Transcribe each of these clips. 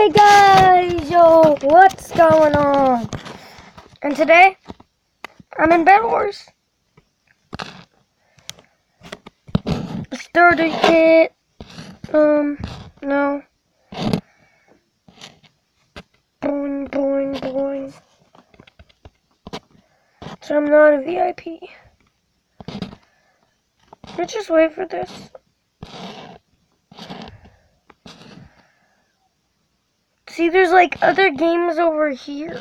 Hey guys, yo, what's going on? And today, I'm in Bed Wars. Started it, no. Boing, boing, boing. So I'm not a VIP. Let's just wait for this. See, there's like other games over here.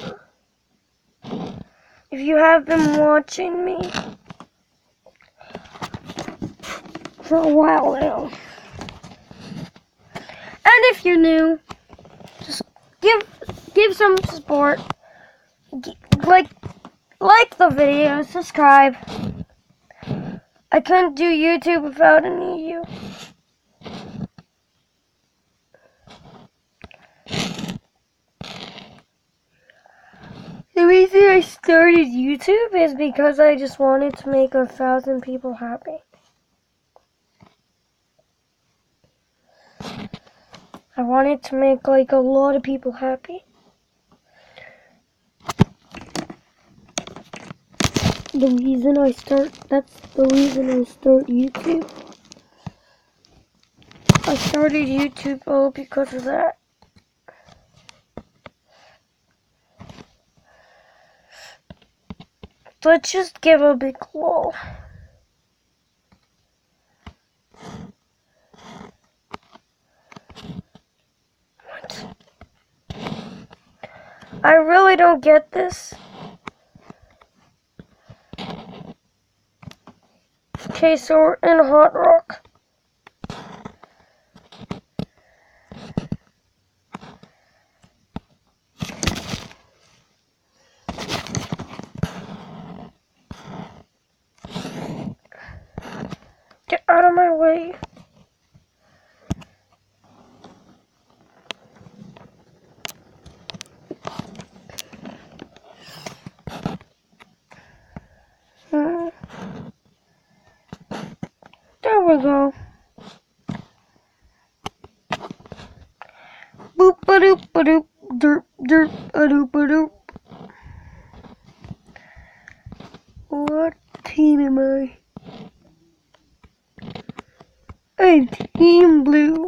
If you have been watching me for a while now. And if you're new, just give some support. Like the video, subscribe. I couldn't do YouTube without any of you. The reason I started YouTube is because I just wanted to make 1,000 people happy. I wanted to make like a lot of people happy. That's the reason I start YouTube. I started YouTube all because of that. Let's just give a big lol. What? I really don't get this. Okay, so we're in Hot Rock. Get out of my way. There we go. Boop ba doop ba doop derp derp a doop a doop. What team am I? I'm Team Blue.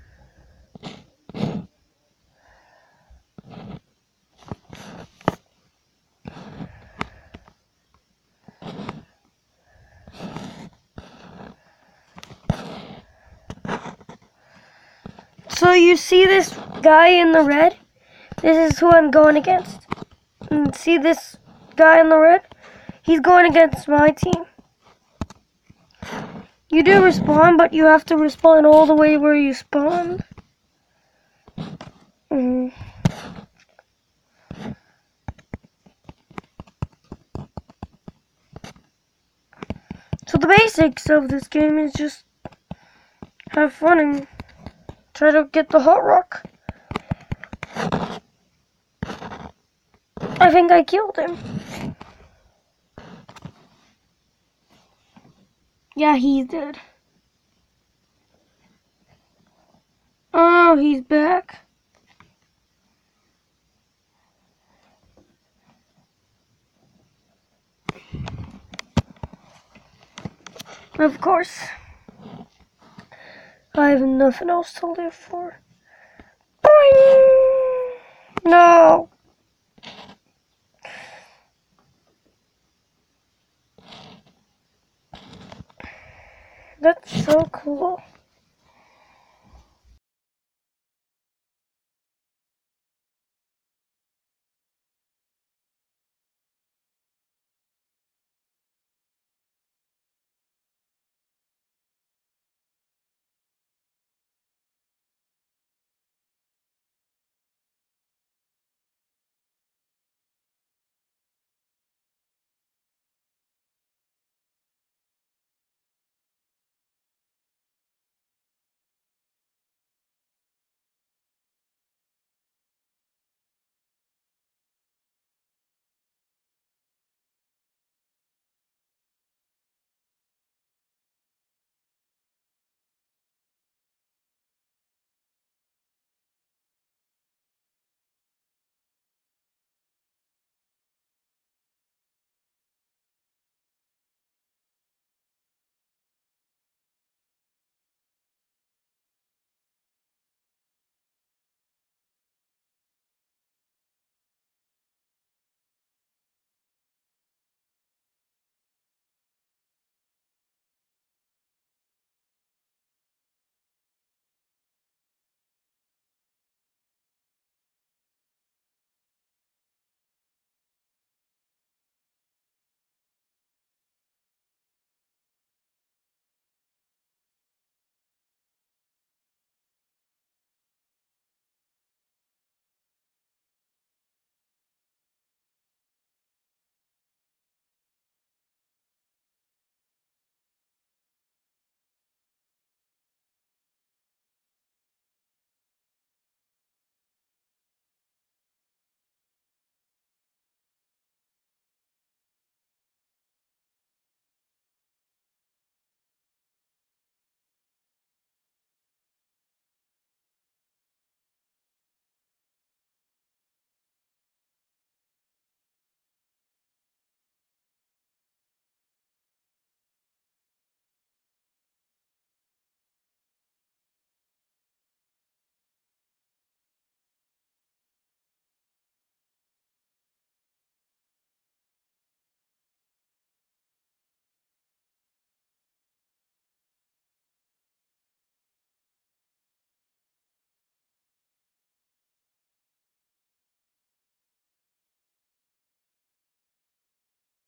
So you see this guy in the red? This is who I'm going against. And see this guy in the red? He's going against my team. You do respawn, but you have to respawn all the way where you spawned. So the basics of this game is just have fun and try to get the Hot Rock. I think I killed him. Yeah, he's dead. Oh, he's back. Of course. I have nothing else to live for. Boing! No! That's so cool.